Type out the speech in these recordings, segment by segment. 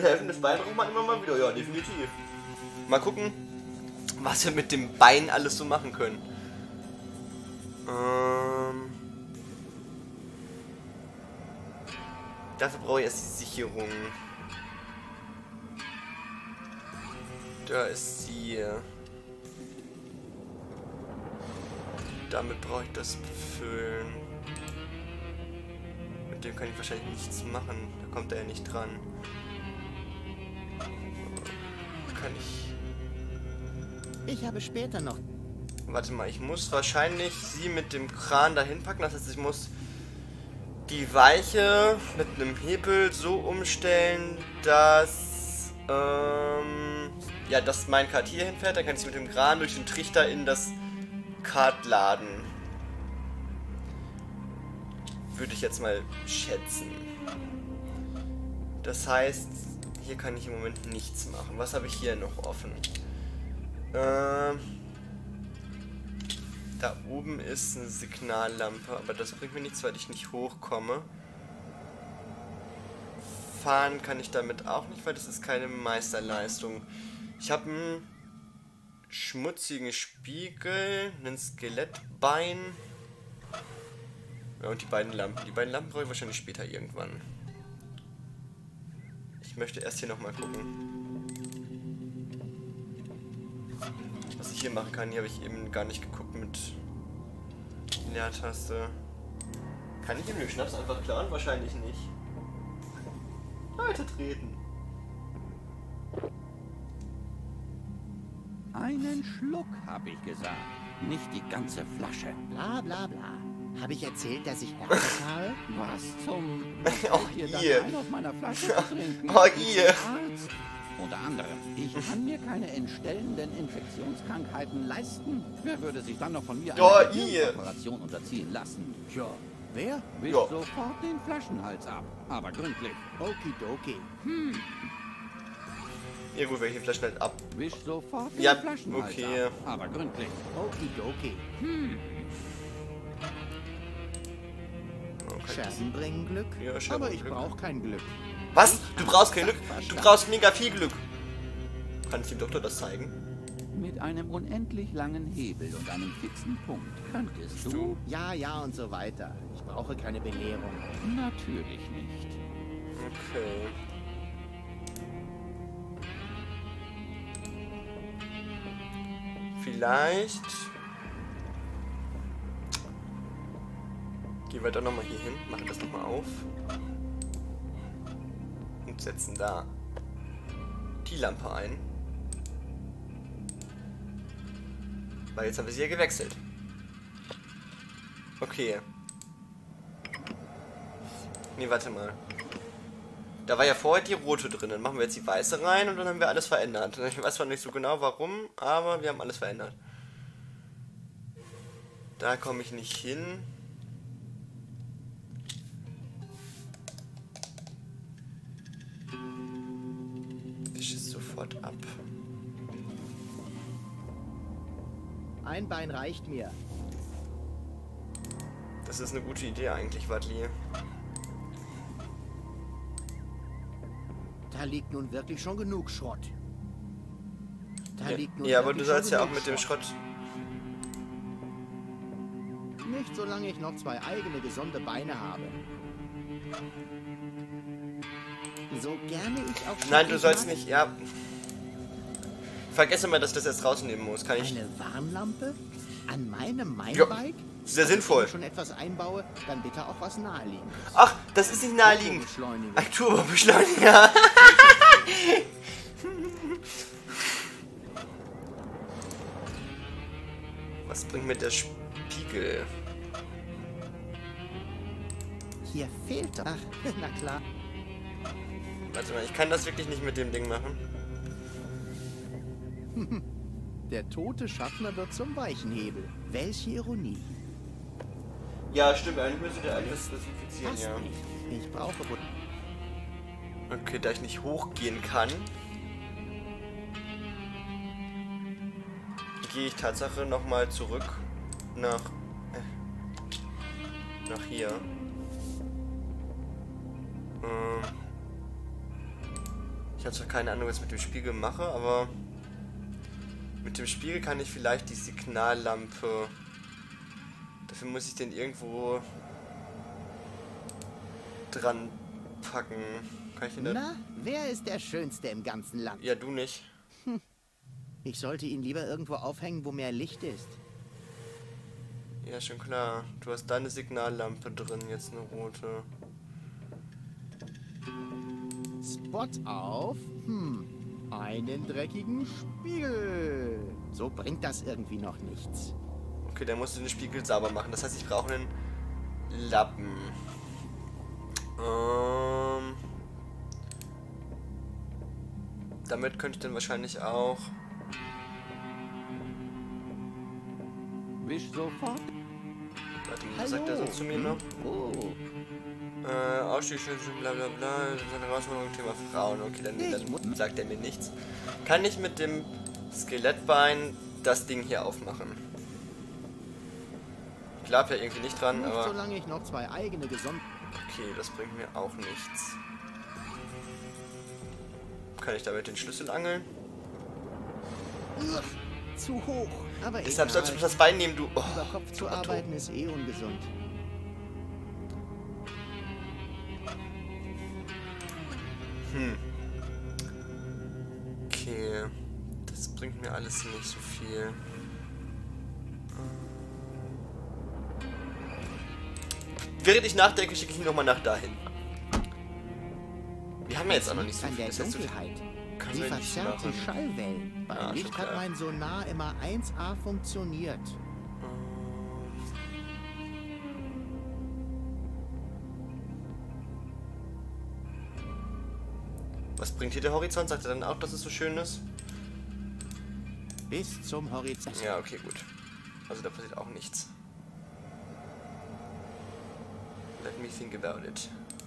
helfendes Bein braucht man immer mal wieder. Ja, definitiv. Mal gucken, was wir mit dem Bein alles so machen können. Dafür brauche ich erst die Sicherung. Da ist sie. Damit brauche ich das befüllen. Mit dem kann ich wahrscheinlich nichts machen. Da kommt er ja nicht dran. Kann ich... Ich habe später noch... Warte mal, ich muss wahrscheinlich sie mit dem Kran dahin packen. Das heißt, ich muss die Weiche mit einem Hebel so umstellen, dass... ja, dass mein Kart hier hinfährt. Dann kann ich sie mit dem Kran durch den Trichter in das Kart laden. Würde ich jetzt mal schätzen. Das heißt, hier kann ich im Moment nichts machen. Was habe ich hier noch offen? Da oben ist eine Signallampe, aber das bringt mir nichts, weil ich nicht hochkomme. Fahren kann ich damit auch nicht, weil das ist keine Meisterleistung. Ich habe einen schmutzigen Spiegel, einen Skelettbein. Ja, und die beiden Lampen. Die beiden Lampen brauche ich wahrscheinlich später irgendwann. Ich möchte erst hier nochmal gucken. Was ich hier machen kann, hier habe ich eben gar nicht geguckt mit Leertaste. Kann ich ihm den Schnaps einfach klauen? Wahrscheinlich nicht. Leute treten. Einen Schluck, habe ich gesagt. Nicht die ganze Flasche. Bla bla bla. Habe ich erzählt, dass ich Herpes habe? Was zum... Oh, hier ihr. dann ein auf meiner Flasche zu trinken? Oh, ihr. Arzt. Unter anderem, ich kann mir keine entstellenden Infektionskrankheiten leisten. Wer würde sich dann noch von mir Oh, einer ihr. Operation unterziehen lassen? Tja, wer? Wisch Ja. sofort den Flaschenhals ab. Aber gründlich. Okidoki. Ja gut, welche Flaschen halt ab. Wisch sofort den Ja, Flaschenhals okay. ab. Aber gründlich. Okidoki. Okay. Scherzen bringen Glück, Ja, Scherzen aber ich Glück. brauche kein Glück. Was? Du brauchst kein Glück? Du brauchst mega viel Glück. Kann ich dem Doktor das zeigen? Mit einem unendlich langen Hebel und einem fixen Punkt könntest du... Ja, ja und so weiter. Ich brauche keine Belehrung. Natürlich nicht. Okay. Vielleicht... Gehen wir doch nochmal hier hin, machen das nochmal auf. Und setzen da die Lampe ein. Weil jetzt haben wir sie ja gewechselt. Okay. Nee, warte mal. Da war ja vorher die rote drin. Dann machen wir jetzt die weiße rein und dann haben wir alles verändert. Ich weiß zwar nicht so genau warum, aber wir haben alles verändert. Da komme ich nicht hin. Wisch es sofort ab. Ein Bein reicht mir. Das ist eine gute Idee eigentlich, Wadli. Da liegt nun wirklich schon genug Schrott. Da liegt nun Ja, aber wirklich du sollst schon ja auch genug mit dem Schrott... Nicht solange ich noch zwei eigene gesunde Beine habe. So gerne ich auch... Nein, du sollst mag, nicht... Ja... Vergesse mal, dass ich das jetzt rausnehmen muss. Kann ich... Eine Warnlampe? An meinem Ja, Minebike? sehr sinnvoll. Wenn ich schon etwas einbaue, dann bitte auch was naheliegendes. Ach, das ist nicht naheliegend. Turbobeschleuniger. Ein Turbobeschleuniger. Was bringt mir der Spiegel? Hier fehlt... Ach, na klar. Warte mal, ich kann das wirklich nicht mit dem Ding machen. Der tote Schaffner wird zum Weichenhebel. Welche Ironie. Ja, stimmt. Eigentlich müsste der alles desinfizieren, Passt ja. nicht. Ich brauche... Okay, da ich nicht hochgehen kann, gehe ich Tatsache nochmal zurück nach hier. Ich habe zwar keine Ahnung, was ich mit dem Spiegel mache, aber mit dem Spiegel kann ich vielleicht die Signallampe... Dafür muss ich den irgendwo dran packen. Kann ich den da... Na, wer ist der Schönste im ganzen Land? Ja, du nicht. Ich sollte ihn lieber irgendwo aufhängen, wo mehr Licht ist. Ja, schon klar. Du hast da eine Signallampe drin, jetzt eine rote. Spot auf, einen dreckigen Spiegel. So bringt das irgendwie noch nichts. Okay, dann musst du den Spiegel sauber machen. Das heißt, ich brauche einen Lappen. Damit könnte ich dann wahrscheinlich auch... Wisch sofort. Warte mal, was sagt der so zu mir noch? Oh, Ausstiegsschützen, bla bla bla, seine Herausforderung, Thema Frauen. Okay, dann sagt er mir nichts. Kann ich mit dem Skelettbein das Ding hier aufmachen? Ich glaube ja irgendwie nicht dran, nicht aber... solange ich noch 2 eigene gesonnen... Okay, das bringt mir auch nichts. Kann ich damit den Schlüssel angeln? Zu hoch, aber Deshalb egal. sollst du das Bein nehmen, du... Oh, Über Kopf zu Otto. arbeiten ist eh ungesund. Okay, das bringt mir alles nicht so viel. Während ich nachdenke, schicke ich ihn nochmal nach dahin. Wir haben ja jetzt auch noch nicht so An viel. der Das heißt, Dunkelheit. kann Sie man nicht verzerrt die machen. Schallwellen. Beim Ah, Licht schon hat klar. mein Sonar immer 1A funktioniert. Was bringt hier der Horizont? Sagt er dann auch, dass es so schön ist? Bis zum Horizont. Ja, okay, gut. Also da passiert auch nichts. Let me think about it.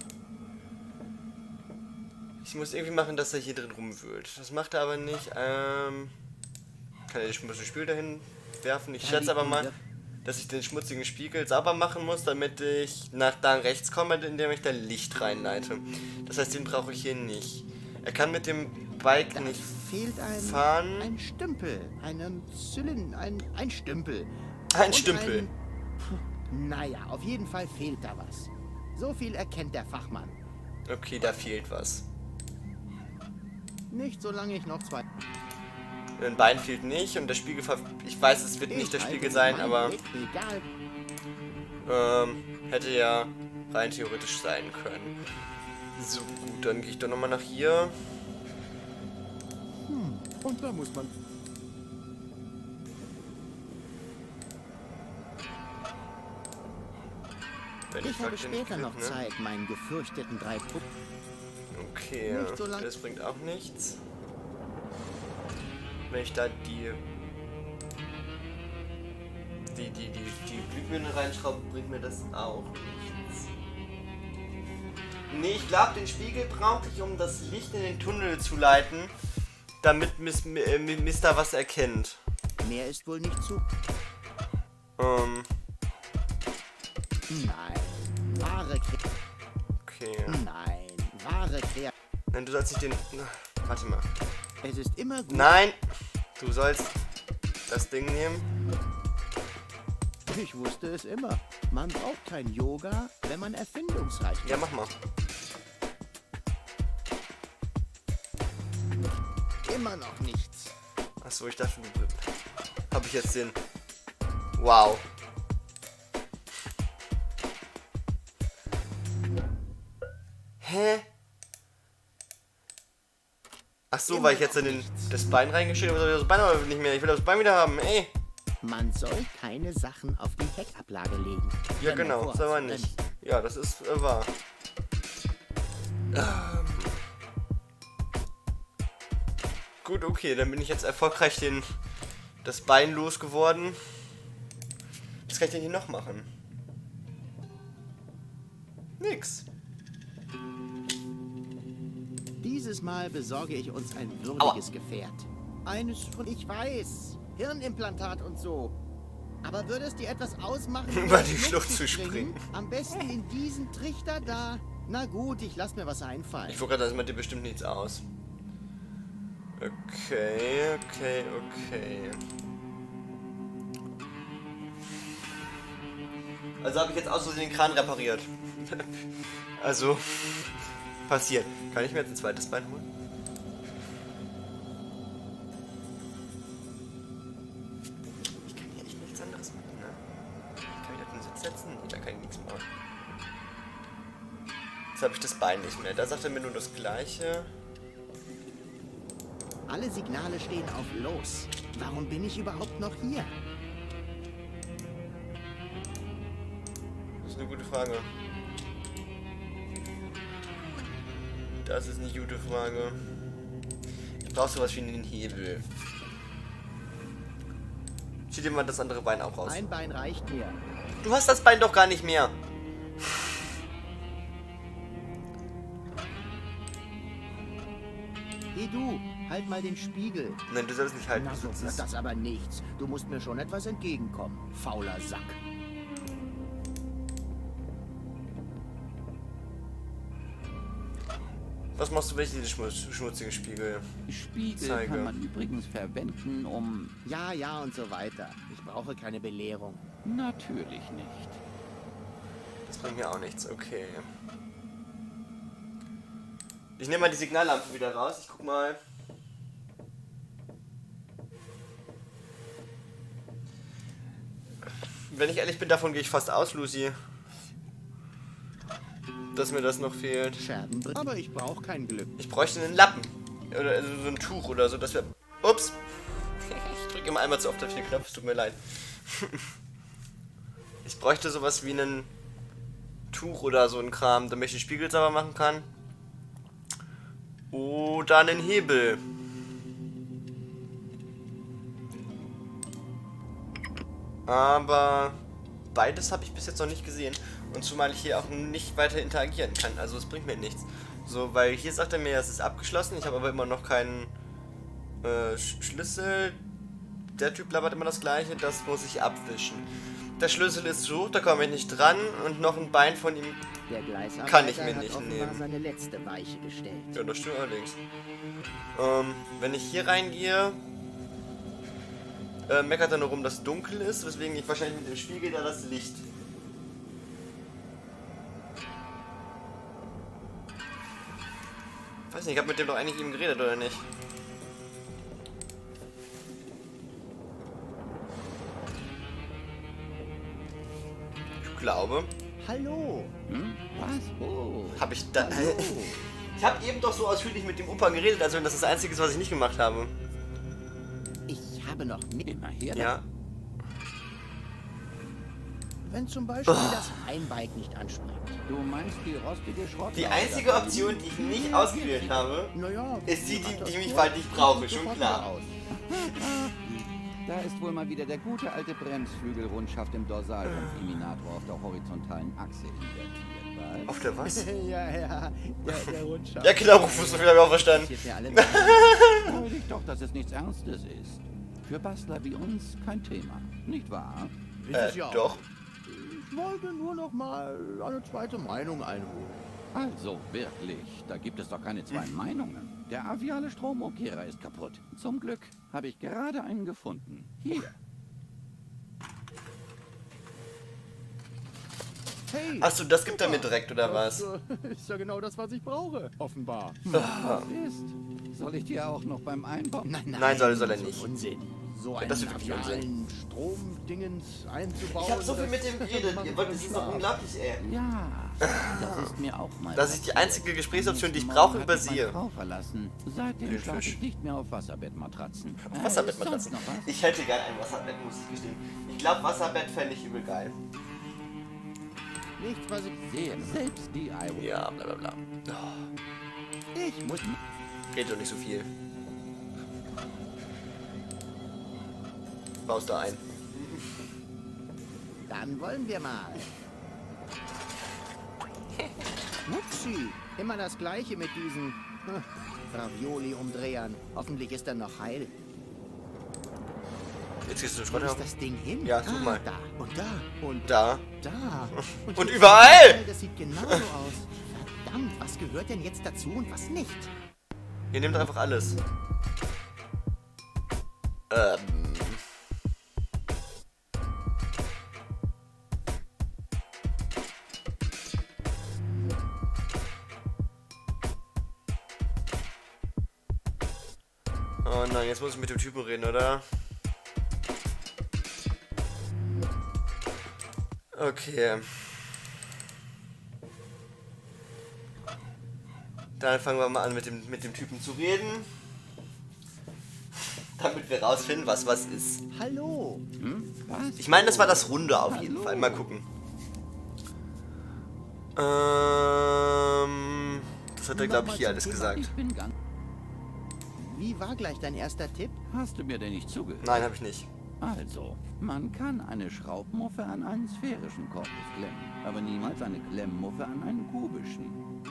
Ich muss irgendwie machen, dass er hier drin rumwühlt. Das macht er aber nicht. Kann er den schmutzigen Spiegel dahin werfen? Ich schätze aber mal, dass ich den schmutzigen Spiegel sauber machen muss, damit ich nach da rechts komme, indem ich da Licht reinleite. Das heißt, den brauche ich hier nicht. Er kann mit dem Bike Da nicht fehlt fahren. ein Stümpel, ein Zylinder, ein Stümpel. Ein Und Stümpel. Naja, auf jeden Fall fehlt da was. So viel erkennt der Fachmann. Okay, da fehlt was. Nicht solange ich noch 2... Ein Bein fehlt nicht und der Spiegel... Ich weiß, es wird nicht der Spiegel sein, aber... Egal. Hätte ja rein theoretisch sein können. So, gut, dann gehe ich doch nochmal nach hier. Und da muss man... Wenn Ich habe frag den später noch Clip, ne? Zeit, meinen gefürchteten 3 Puppen... Okay, Nicht so lang- das bringt auch nichts. Wenn ich da die Glühbirne reinschraube, bringt mir das auch nichts. Nee, ich glaube, den Spiegel brauche ich, um das Licht in den Tunnel zu leiten, damit Mister was erkennt. Mehr ist wohl nicht zu... Nein, wahre Kreatur. Okay. Nein, wahre Kreatur. Nein, du sollst nicht den... Warte mal. Es ist immer gut... Nein! Du sollst das Ding nehmen. Ich wusste es immer. Man braucht kein Yoga, wenn man erfindungsreich ist. Ja, mach mal. Immer noch nichts. Achso, ich dachte, du... Habe ich jetzt den... Wow. Hä? Ach so, weil ich jetzt in das Bein reingestellt habe, das Bein aber nicht mehr. Ich will das Bein wieder haben, ey. Man soll keine Sachen auf die Heckablage legen. Ja, wenn man genau, vorhat soll man zu nicht. bremsen. Ja, das ist wahr. Gut, okay, dann bin ich jetzt erfolgreich das Bein losgeworden. Was kann ich denn hier noch machen? Nix. Dieses Mal besorge ich uns ein würdiges Gefährt. Eines von, ich weiß, Hirnimplantat und so. Aber würde es dir etwas ausmachen, Über die Schlucht zu springen? Am besten in diesen Trichter da. Na gut, ich lass mir was einfallen. Ich wollte gerade, das macht dir bestimmt nichts aus. Okay. Also habe ich jetzt aus Versehen den Kran repariert. Also, passiert. Kann ich mir jetzt ein zweites Bein holen? Ich kann hier echt nichts anderes machen, ne? Kann ich auf den Sitz setzen? Nee, da kann ich nichts machen. Jetzt habe ich das Bein nicht mehr. Da sagt er mir nur das Gleiche. Alle Signale stehen auf Los. Warum bin ich überhaupt noch hier? Das ist eine gute Frage. Das ist eine gute Frage. Ich brauche sowas wie einen Hebel. Zieh dir mal das andere Bein auch raus. Ein Bein reicht mir. Du hast das Bein doch gar nicht mehr. Hey du, halt mal den Spiegel. Nein, du sollst nicht halten. Na, so wird das aber nichts. Du musst mir schon etwas entgegenkommen, fauler Sack. Was machst du, wenn ich dir den schmutzigen Spiegel Spiegel zeige? kann man übrigens verwenden, um... Ja und so weiter. Ich brauche keine Belehrung. Natürlich nicht. Das bringt mir auch nichts, okay. Ich nehme mal die Signallampe wieder raus. Ich guck mal. Wenn ich ehrlich bin, davon gehe ich fast aus, Lucy. Dass mir das noch fehlt. Scherben, aber ich brauche kein Glück. Ich bräuchte einen Lappen. Oder also so ein Tuch oder so, dass wir... Ups. Ich drücke immer einmal zu oft auf den Knopf, es tut mir leid. Ich bräuchte sowas wie einen Tuch oder so ein Kram, damit ich den Spiegel sauber machen kann. Oder einen Hebel. Aber beides habe ich bis jetzt noch nicht gesehen. Und zumal ich hier auch nicht weiter interagieren kann. Also es bringt mir nichts. So, weil hier sagt er mir, es ist abgeschlossen. Ich habe aber immer noch keinen Schlüssel. Der Typ labert immer das Gleiche. Das muss ich abwischen. Der Schlüssel ist so, da komme ich nicht dran. Und noch ein Bein von ihm Der Gleisarbeiter kann ich mir hat nicht offenbar nehmen. seine letzte Weiche gestellt. Ja, das stimmt allerdings. Wenn ich hier reingehe, meckert er nur rum, dass es dunkel ist, weswegen ich wahrscheinlich mit dem Spiegel da das Licht. Weiß nicht, ich habe mit dem doch eigentlich eben geredet, oder nicht? Ich glaube. Hallo. Was? Oh. Habe ich da. Ich habe eben doch so ausführlich mit dem Opa geredet, also das ist das Einzige, was ich nicht gemacht habe. Ich habe noch mit. Immer her. Ja. Wenn zum Beispiel das Heimbike nicht anspringt. Du meinst die rostige Schrott? Die einzige Option, die ich nicht ausgewählt habe, Naja, ist die ich bald nicht brauche, schon klar. Da ist wohl mal wieder der gute alte Bremsflügelrundschaft im Dorsalrumpf-Eliminator auf der horizontalen Achse invertiert. Was? Auf der was? ja, der Rundschaft. Ja, genau, Rufus, so viel habe ich auch verstanden. Hier alle Freu dich doch, dass es nichts Ernstes ist. Für Bastler wie uns kein Thema, nicht wahr? Doch. Ich wollte nur noch mal eine zweite Meinung einholen. Also wirklich, da gibt es doch keine zwei Meinungen. Der aviale Stromumkehrer ist kaputt. Zum Glück habe ich gerade einen gefunden. Hier. Hey, Achso, das gibt er mir direkt, oder was? Das ist ja genau das, was ich brauche, offenbar. Was ist? Soll ich dir auch noch beim Einbauen? Nein, soll er so nicht. Unsinn. So einen das ist wirklich avialen Stromdingens einzubauen. Ich habe so viel mit dem geredet, das ist doch unglaublich, ey. Ja, das ist mir auch mal. Das ist die einzige Gesprächsoption, die ich brauche über sie. Frau verlassen. Seitdem schlafe ich nicht mehr auf Wasserbettmatratzen. Wasserbettmatratzen. Sonst noch was? Ich hätte gern ein Wasserbett, muss ich gestehen. Ich glaube, Wasserbett fände ich übel geil. Nichts, was ich... Sehr selbst DIY. Ja, bla bla bla. Oh, Ich muss... red doch nicht so viel. Baust da ein. Dann wollen wir mal. Upsi, immer das Gleiche mit diesen Ravioli-Umdrehern. Hoffentlich ist er noch heil. Jetzt gehst du zum Wo Schrotthof. ist das Ding hin? Ja, such mal. Da und da und Da. da. Und überall! Das sieht genauso aus. Verdammt, was gehört denn jetzt dazu und was nicht? Ihr nehmt einfach alles. Ähm. Oh nein, jetzt muss ich mit dem Typen reden, oder? Okay. Dann fangen wir mal an mit dem Typen zu reden. Damit wir rausfinden, was ist. Hallo. Was? Ich meine, das war das Runde auf jeden Fall. Mal gucken. Das hat er, glaube ich, hier alles gesagt. Ich bin ganz... Wie war gleich dein erster Tipp? Hast du mir denn nicht zugehört? Nein, habe ich nicht. Also, man kann eine Schraubmuffe an einen sphärischen Korpus klemmen, aber niemals eine Klemmmuffe an einen kubischen.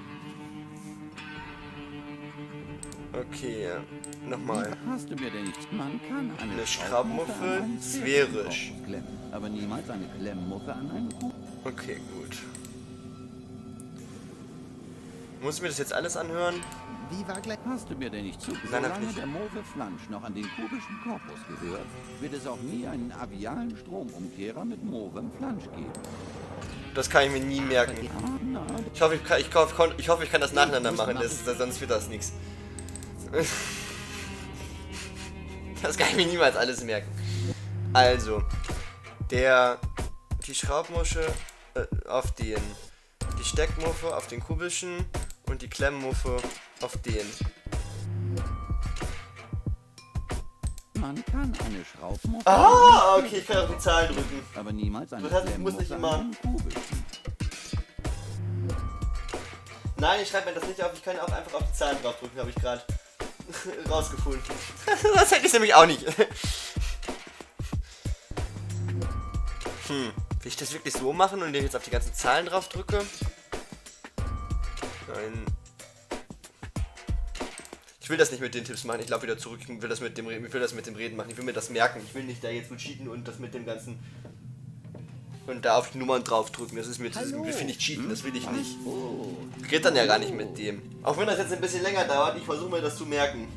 Okay, nochmal. Hast du mir denn nicht... Man kann Eine Schraubmuffe Schraubmuffe an einen sphärisch. sphärischen Korpus klemmen, aber niemals eine Klemmmuffe an einen kubischen. Okay, gut. Muss ich mir das jetzt alles anhören? Wie war gleich... Hast du mir denn nicht zugehört? Nein, hab Solange nicht. der Move Flansch noch an den kubischen Korpus gehört, wird es auch nie einen avialen Stromumkehrer mit Movem Flansch geben. Das kann ich mir nie merken. Ah, na, Ich hoffe, ich kann das nacheinander machen, sonst wird das nichts. Das kann ich mir niemals alles merken. Also, die Schraubmusche auf den, die Steckmuffe auf den kubischen und die Klemmmuffe auf den. man kann eine Schraubmuffe Ah, okay, ich kann auf die Zahlen drücken. aber niemals eine Das heißt, ich muss nicht Klemmmuffe immer- an einen kubischen. Nein, ich schreibe mir das nicht auf, ich kann auch einfach auf die Zahlen draufdrücken, habe ich gerade rausgefunden. Das hätte ich nämlich auch nicht. Will ich das wirklich so machen und jetzt auf die ganzen Zahlen drauf drücke? Nein. Ich will das nicht mit den Tipps machen, ich laufe wieder zurück, ich will das mit dem Reden machen, ich will mir das merken, ich will nicht da jetzt mit cheaten und das mit dem ganzen und da auf die Nummern draufdrücken, das finde ich cheaten, das will ich nicht. Oh, Geht dann ja gar nicht mit dem. Auch wenn das jetzt ein bisschen länger dauert, ich versuche mir das zu merken.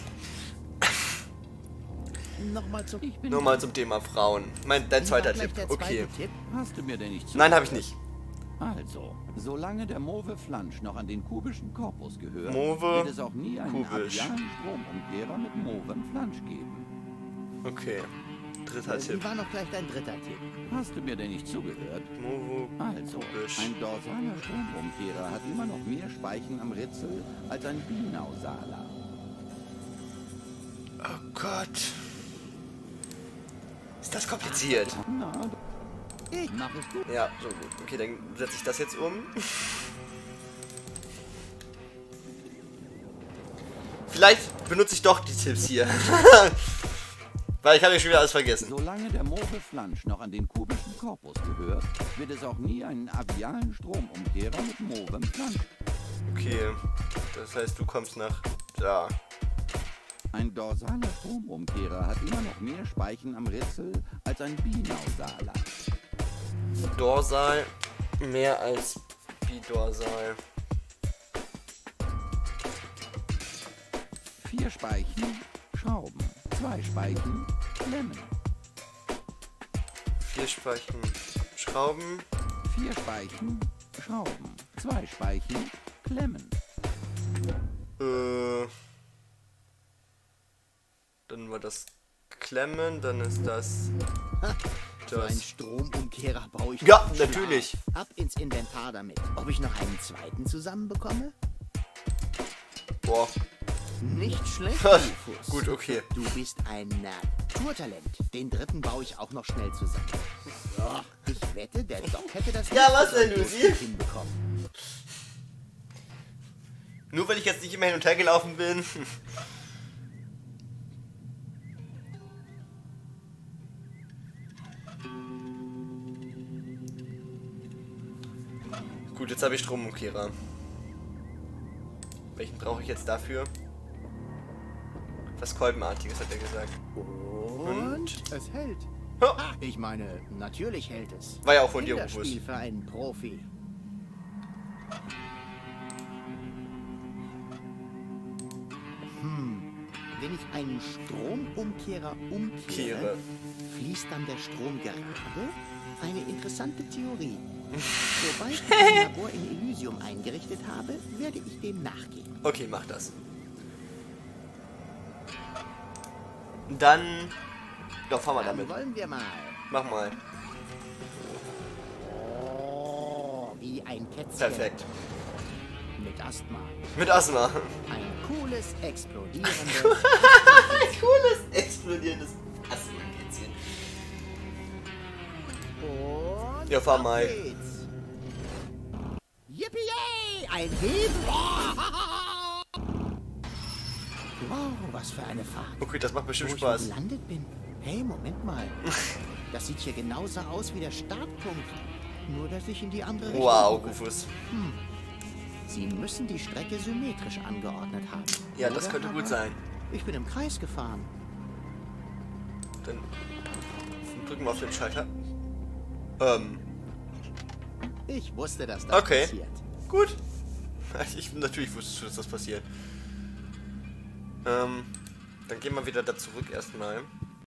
Nochmal zum... ich bin... Nur mal zum Thema Frauen. Dein Wie war zweiter gleich Tipp, der okay. zweite Tipp? Hast du mir denn nicht Nein, habe ich nicht. Also, solange der Move Flansch noch an den kubischen Korpus gehört, Move, wird es auch nie einen kubisch. avialen Stromumkehrer mit Movem Flansch geben. Okay. Dritter Tipp. Wie war noch gleich dein dritter Tipp? Hast du mir denn nicht zugehört? Movo, Also, kubisch. ein dorsaler Stromumkehrer hat immer noch mehr Speichen am Ritzel als ein binausaler. Oh Gott. Ist das kompliziert? Na, ich mach es gut. Ja, so gut. Okay, dann setze ich das jetzt um. Vielleicht benutze ich doch die Tipps hier. Weil ich habe ja schon wieder alles vergessen. Solange der Move Flansch noch an den kubischen Korpus gehört, wird es auch nie einen avialen Stromumkehrer mit Movem Flansch. Okay, das heißt, du kommst nach da. Ein dorsaler Stromumkehrer hat immer noch mehr Speichen am Ritzel als ein binausaler. Dorsal mehr als bidorsal. 4 Speichen, Schrauben. 2 Speichen, Klemmen. 4 Speichen Schrauben. 4 Speichen, Schrauben. 2 Speichen, Klemmen. Dann war das Klemmen, dann ist das. So einen Stromumkehrer baue ich. Ja, doch natürlich. scharf. Ab ins Inventar damit. Ob ich noch einen zweiten zusammenbekomme? Boah. Nicht schlecht, Rufus. Gut, okay. Du bist ein Naturtalent. Den dritten baue ich auch noch schnell zusammen. So, ich wette, der Doc hätte das Ja, nicht was denn, besonders Lucy? gut hinbekommen. Nur weil ich jetzt nicht immer hin und her gelaufen bin. Gut, jetzt habe ich Stromumkehrer. Welchen brauche ich jetzt dafür? Was Kolbenartiges, hat er gesagt. Und es hält. Ha, Ah, ich meine, natürlich hält es. war ja auch von dir, Kinderspiel Rufus. für einen Profi. Wenn ich einen Stromumkehrer umkehre, fließt dann der Strom gerade? Eine interessante Theorie. Sobald ich ein Labor in Elysium eingerichtet habe, werde ich dem nachgehen. Okay, mach das. Dann... Doch, fahren wir Dann damit. wollen wir mal. Mach mal. Oh, wie ein Kätzchen. Perfekt. Mit Asthma. Mit Asthma. Ein cooles, explodierendes... Cooles, explodierendes Asthma-Kätzchen. Und Ja, fahr auf mal. geht's. Yippie! Ein Heben! Wow, was für eine Fahrt. Okay, das macht bestimmt Wo ich Spaß. gelandet bin. Hey, Moment mal. Das sieht hier genauso aus wie der Startpunkt. Nur, dass ich in die andere Richtung Wow, gucke. Rufus. Sie müssen die Strecke symmetrisch angeordnet haben. Ja, das Oder könnte gut aber sein. Ich bin im Kreis gefahren. Dann drücken wir auf den Schalter. Ich wusste, dass das Okay. passiert. Gut. Natürlich wusstest du, dass das passiert. Dann gehen wir wieder da zurück erstmal.